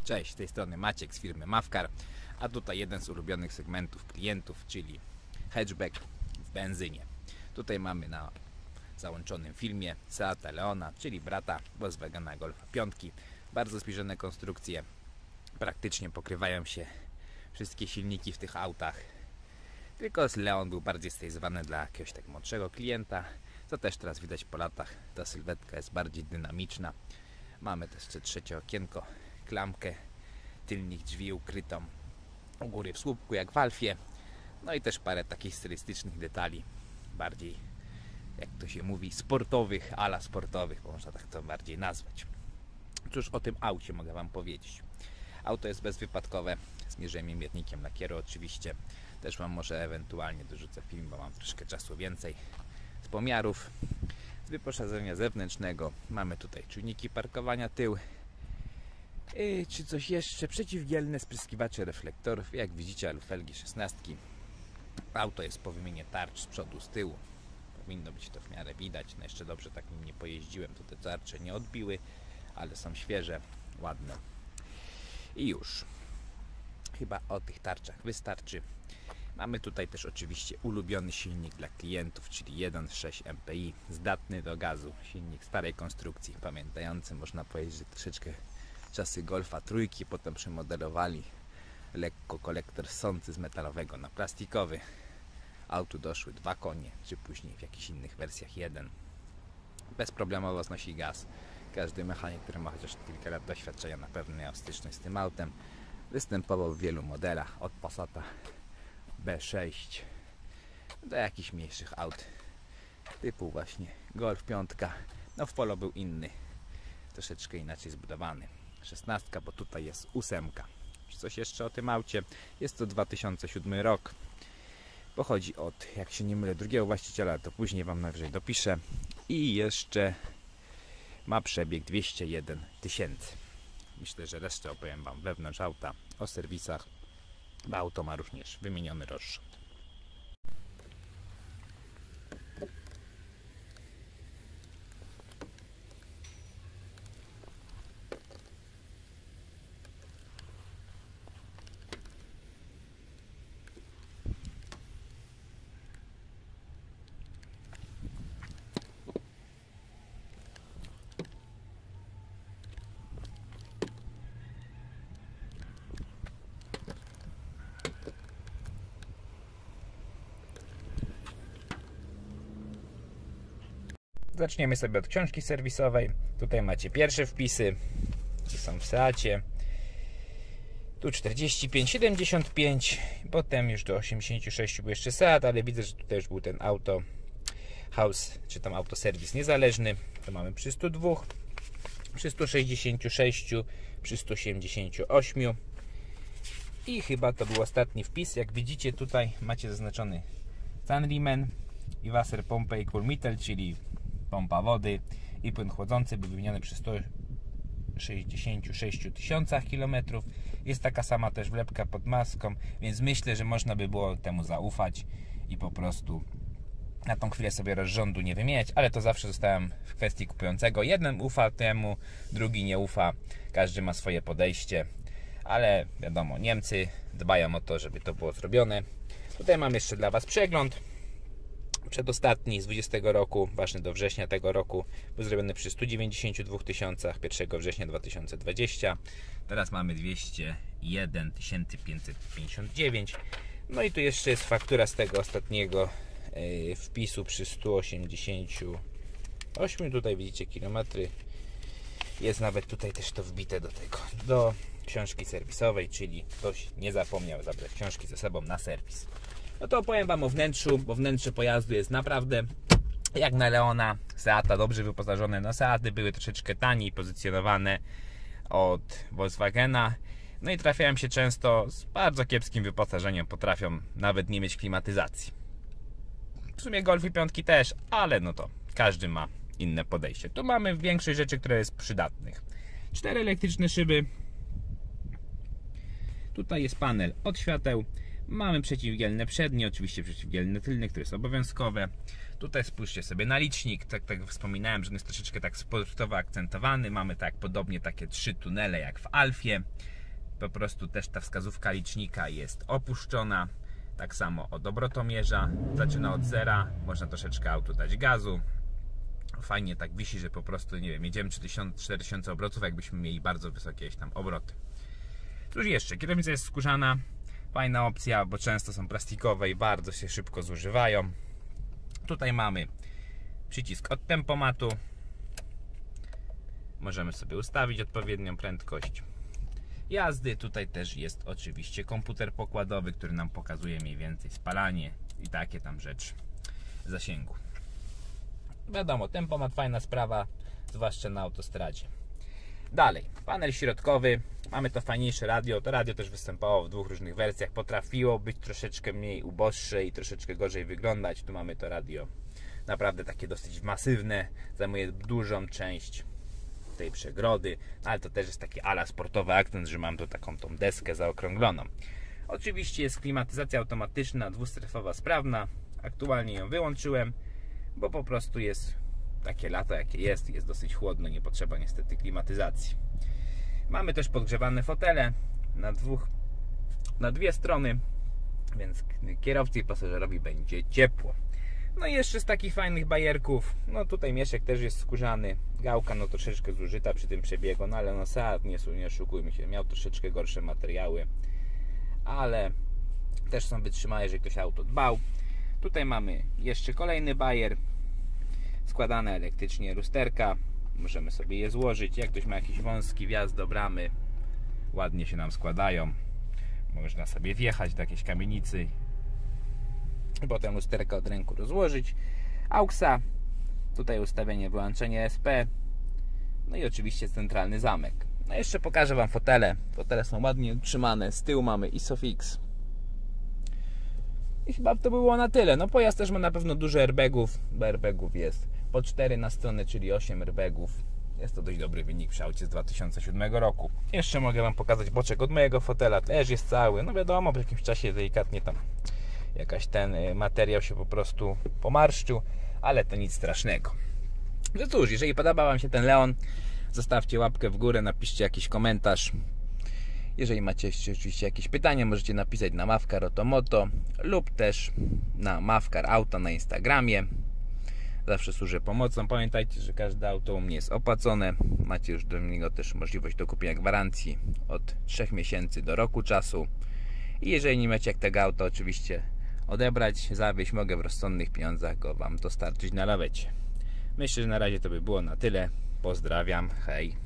Cześć, z tej strony Maciek z firmy Mavcar, a tutaj jeden z ulubionych segmentów klientów, czyli hatchback w benzynie. Tutaj mamy na załączonym filmie Seata Leona, czyli brata Volkswagena Golfa 5. Bardzo zbliżone konstrukcje, praktycznie pokrywają się wszystkie silniki w tych autach. Tylko Leon był bardziej stylizowany dla jakiegoś tak młodszego klienta, co też teraz widać po latach. Ta sylwetka jest bardziej dynamiczna. Mamy też trzecie okienko, klamkę tylnych drzwi ukrytą u góry w słupku jak w Alfie. No i też parę takich stylistycznych detali, bardziej, jak to się mówi, sportowych, ala sportowych, bo można tak to bardziej nazwać. Cóż o tym aucie mogę Wam powiedzieć. Auto jest bezwypadkowe, z mierzeniem miernikiem lakieru oczywiście. Też Wam może ewentualnie dorzucę film, bo mam troszkę czasu więcej. Z pomiarów, z wyposażenia zewnętrznego mamy tutaj czujniki parkowania tył. Czy coś jeszcze? Przeciwgielne spryskiwacze reflektorów, jak widzicie, alufelgi 16. Auto jest po wymianie tarcz z przodu, z tyłu. Powinno być to w miarę widać. No jeszcze dobrze tak nim nie pojeździłem, to te tarcze nie odbiły, ale są świeże, ładne. I już. Chyba o tych tarczach wystarczy. Mamy tutaj też oczywiście ulubiony silnik dla klientów, czyli 1.6 MPI, zdatny do gazu. Silnik starej konstrukcji, pamiętający, można powiedzieć, że troszeczkę czasy Golfa trójki, potem przemodelowali lekko kolektor ssący z metalowego na plastikowy. Autu doszły 2 konie, czy później w jakichś innych wersjach 1. Bezproblemowo znosi gaz. Każdy mechanik, który ma chociaż kilka lat doświadczenia, na pewno miał styczność z tym autem. Występował w wielu modelach, od Passata B6 do jakichś mniejszych aut typu właśnie Golf 5. No w Polo był inny, troszeczkę inaczej zbudowany. 16, bo tutaj jest 8. Czy coś jeszcze o tym aucie? Jest to 2007 rok. Pochodzi od, jak się nie mylę, drugiego właściciela, to później Wam najwyżej dopiszę. I jeszcze ma przebieg 201 000. Myślę, że resztę opowiem Wam wewnątrz auta, o serwisach, bo auto ma również wymieniony rozrząd. Zaczniemy sobie od książki serwisowej. Tutaj macie pierwsze wpisy, które są w Seacie. Tu 45,75, potem już do 86 był jeszcze Seat, ale widzę, że tutaj już był ten auto house, czy tam autoserwis niezależny. To mamy przy 102, przy 166, przy 178 i chyba to był ostatni wpis. Jak widzicie, tutaj macie zaznaczony Zahnriemen i Wasserpumpe i Kühlmittel, czyli pompa wody i płyn chłodzący, był wymieniony przy 166 000 km. Jest taka sama też wlepka pod maską, więc myślę, że można by było temu zaufać i po prostu na tą chwilę sobie rozrządu nie wymieniać, ale to zawsze zostałem w kwestii kupującego. Jeden ufa temu, drugi nie ufa. Każdy ma swoje podejście, ale wiadomo, Niemcy dbają o to, żeby to było zrobione. Tutaj mam jeszcze dla Was przegląd. Przedostatni z 20 roku, ważny do września tego roku, był zrobiony przy 192 000, 1 września 2020. Teraz mamy 201 559. No i tu jeszcze jest faktura z tego ostatniego wpisu przy 188. Tutaj widzicie kilometry. Jest nawet tutaj też to wbite do tego, do książki serwisowej, czyli ktoś nie zapomniał zabrać książki ze sobą na serwis. No to opowiem Wam o wnętrzu, bo wnętrze pojazdu jest naprawdę jak na Leona, Seata dobrze wyposażone. No Seaty były troszeczkę taniej pozycjonowane od Volkswagena. No i trafiają się często z bardzo kiepskim wyposażeniem, potrafią nawet nie mieć klimatyzacji. W sumie Golfy 5 też, ale no to każdy ma inne podejście. Tu mamy większość rzeczy, które jest przydatnych. 4 elektryczne szyby. Tutaj jest panel od świateł. Mamy przeciwgielne przednie, oczywiście przeciwgielne tylne, które są obowiązkowe. Tutaj spójrzcie sobie na licznik, tak jak wspominałem, że on jest troszeczkę tak sportowo akcentowany. Mamy tak podobnie takie 3 tunele jak w Alfie. Po prostu też ta wskazówka licznika jest opuszczona. Tak samo od obrotomierza. Zaczyna od zera. Można troszeczkę autu dać gazu. Fajnie tak wisi, że po prostu, nie wiem, jedziemy 3000-4000 obrotów, jakbyśmy mieli bardzo wysokie jakieś tam obroty. Cóż jeszcze? Kierownica jest skórzana. Fajna opcja, bo często są plastikowe i bardzo się szybko zużywają. Tutaj mamy przycisk od tempomatu. Możemy sobie ustawić odpowiednią prędkość jazdy. Tutaj też jest oczywiście komputer pokładowy, który nam pokazuje mniej więcej spalanie i takie tam rzeczy zasięgu. Wiadomo, tempomat fajna sprawa, zwłaszcza na autostradzie. Dalej, panel środkowy. Mamy to fajniejsze radio. To radio też występowało w dwóch różnych wersjach. Potrafiło być troszeczkę mniej uboższe i troszeczkę gorzej wyglądać. Tu mamy to radio naprawdę takie dosyć masywne. Zajmuje dużą część tej przegrody, ale to też jest taki ala sportowy akcent, że mam tu taką tą deskę zaokrągloną. Oczywiście jest klimatyzacja automatyczna, dwustrefowa, sprawna. Aktualnie ją wyłączyłem, bo po prostu jest takie lato jakie jest dosyć chłodno, nie potrzeba niestety klimatyzacji. Mamy też podgrzewane fotele na dwie strony, więc kierowcy i pasażerowi będzie ciepło. No i jeszcze z takich fajnych bajerków, no tutaj mieszek też jest skórzany, gałka no troszeczkę zużyta przy tym przebiegu, no ale no Seat, nie oszukujmy się, miał troszeczkę gorsze materiały, ale też są wytrzymałe, jeżeli ktoś auto dbał. Tutaj mamy jeszcze kolejny bajer, składane elektrycznie lusterka, możemy sobie je złożyć, jak ktoś ma jakiś wąski wjazd do bramy, ładnie się nam składają, można sobie wjechać do jakiejś kamienicy, potem lusterkę od ręku rozłożyć, AUXa, tutaj ustawienie wyłączenia SP, no i oczywiście centralny zamek. No jeszcze pokażę Wam fotele. Fotele są ładnie utrzymane, z tyłu mamy ISOFIX i chyba to było na tyle. No pojazd też ma na pewno dużo airbagów, bo airbagów jest po 4 na stronę, czyli 8 airbagów. Jest to dość dobry wynik przy aucie z 2007 roku. Jeszcze mogę Wam pokazać boczek od mojego fotela, też jest cały, no wiadomo, w jakimś czasie delikatnie tam jakaś ten materiał się po prostu pomarszczył, ale to nic strasznego. No cóż, jeżeli podoba Wam się ten Leon, zostawcie łapkę w górę, napiszcie jakiś komentarz. Jeżeli macie oczywiście jakieś pytania, możecie napisać na Mavcar Otomoto lub też na Mavcar Auto na Instagramie. Zawsze służę pomocą. Pamiętajcie, że każde auto u mnie jest opłacone. Macie już do niego też możliwość do kupienia gwarancji od 3 miesięcy do roku czasu. I jeżeli nie macie jak tego auta oczywiście odebrać, zawieźć, mogę w rozsądnych pieniądzach go Wam dostarczyć na lawecie. Myślę, że na razie to by było na tyle. Pozdrawiam, hej.